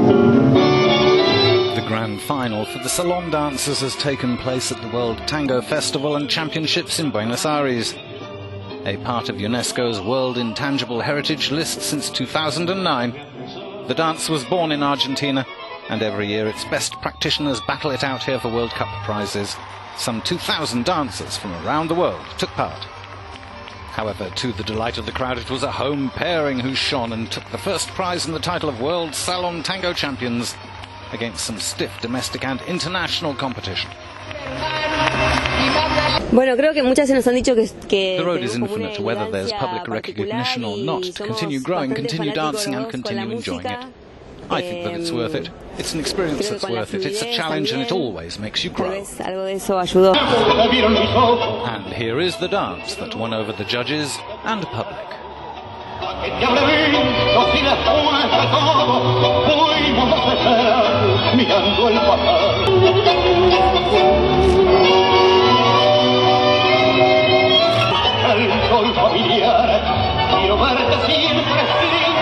The grand final for the Salon dancers has taken place at the World Tango Festival and Championships in Buenos Aires. A part of UNESCO's World Intangible Heritage List since 2009. The dance was born in Argentina, and every year its best practitioners battle it out here for World Cup prizes. Some 2,000 dancers from around the world took part. However, to the delight of the crowd, it was a home pairing who shone and took the first prize in the title of World Salon Tango Champions against some stiff domestic and international competition. The road is infinite, whether there's public recognition or not, to continue growing, continue dancing and continue enjoying it. I think that it's worth it. It's an experience that's worth it. It's a challenge and it always makes you grow. And here is the dance that won over the judges and public. El sol familiar, quiero verte siempre